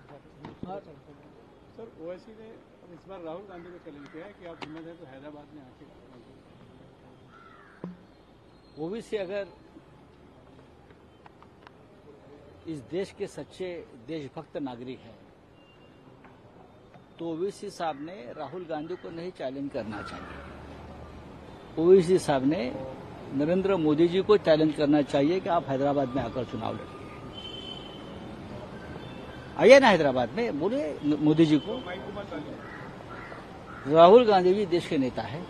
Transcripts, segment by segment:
Sir Owaisi ने इस बार राहुल गांधी को चैलेंज किया है कि आप हिम्मत है तो हैदराबाद में आके ओवैसी अगर इस देश के सच्चे देशभक्त नागरिक हैं तो ओवैसी साहब ने राहुल गांधी को नहीं चैलेंज करना चाहिए। ओवैसी साहब ने नरेंद्र मोदी जी को चैलेंज करना चाहिए कि आप हैदराबाद में आकर चुनाव लड़िए। आइए ना हैदराबाद में, बोलिए मोदी जी को। राहुल गांधी जी देश के नेता है।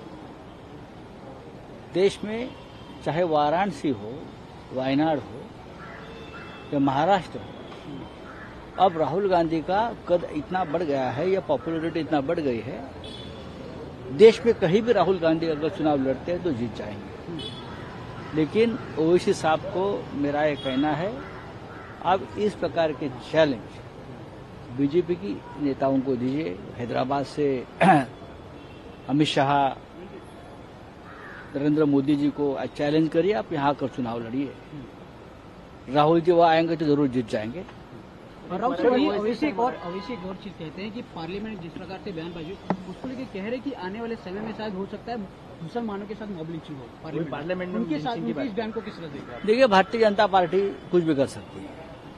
देश में चाहे वाराणसी हो, वायनाड हो या महाराष्ट्र हो, अब राहुल गांधी का कद इतना बढ़ गया है या पॉपुलैरिटी इतना बढ़ गई है, देश में कहीं भी राहुल गांधी अगर चुनाव लड़ते हैं तो जीत जाएंगे। लेकिन ओवैसी साहब को मेरा ये कहना है, अब इस प्रकार के चैलेंज बीजेपी की नेताओं को दीजिए। हैदराबाद से अमित शाह, नरेंद्र मोदी जी को चैलेंज करिए, आप यहाँ आकर चुनाव लड़िए। राहुल जी वहाँ आएंगे तो जरूर जीत जाएंगे। अवैसी एक और चीज कहते हैं कि पार्लियामेंट जिस प्रकार से बयानबाजी उसको लेकर कह रहे कि आने वाले समय में शायद हो सकता है मुसलमानों के साथ मॉब लिंचिंग हो पार्लियामेंट में। उनके साथ इस बयान को किस तरह देखा? देखिए, भारतीय जनता पार्टी कुछ भी कर सकती है।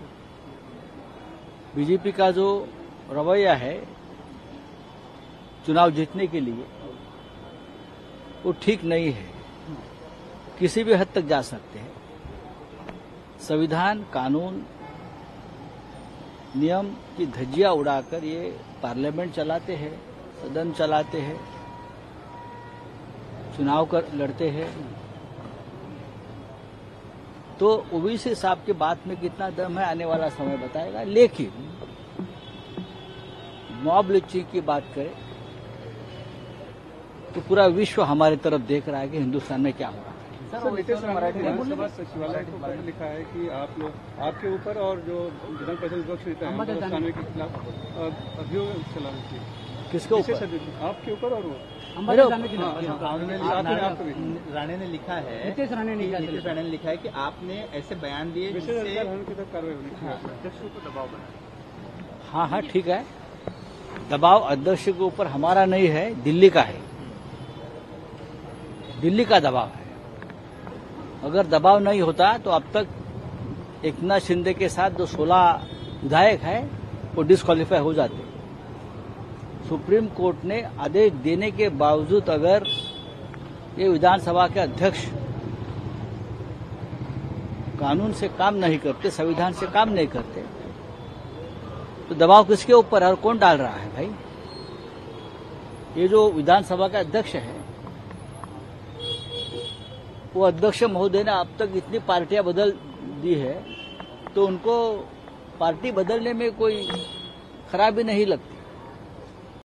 बीजेपी का जो रवैया है चुनाव जीतने के लिए वो ठीक नहीं है। किसी भी हद तक जा सकते हैं। संविधान, कानून, नियम की धज्जियां उड़ाकर ये पार्लियामेंट चलाते हैं, सदन चलाते हैं, चुनाव लड़ते हैं। तो ओवैसी साहब की बात में कितना दम है आने वाला समय बताएगा। लेकिन मॉब लिंचिंग की बात करें तो पूरा विश्व हमारी तरफ देख रहा है कि हिंदुस्तान में क्या हो रहा है। नीतीश मराठी विधानसभा सचिवालय को पत्र लिखा है कि आप लोग आपके ऊपर और जो विधान परिषद विपक्ष नेता है के खिलाफ अभियोग चलाना चाहिए। किसके ऊपर? आपके ऊपर और वो राणे ने लिखा है, नीतीश राणे ने लिखा है कि आपने ऐसे बयान दिए जिससे कार्रवाई होनी चाहिए, अध्यक्षों को दबाव बनाए। हाँ, ठीक है। दबाव अध्यक्ष के ऊपर हमारा नहीं है, दिल्ली का है। दिल्ली का दबाव है। अगर दबाव नहीं होता तो अब तक एकनाथ शिंदे के साथ जो 16 विधायक हैं वो डिस्क्वालीफाई हो जाते। सुप्रीम कोर्ट ने आदेश देने के बावजूद अगर ये विधानसभा के अध्यक्ष कानून से काम नहीं करते, संविधान से काम नहीं करते, तो दबाव किसके ऊपर है और कौन डाल रहा है? भाई, ये जो विधानसभा का अध्यक्ष है वो अध्यक्ष महोदय ने अब तक इतनी पार्टियां बदल दी है तो उनको पार्टी बदलने में कोई खराबी नहीं लगती।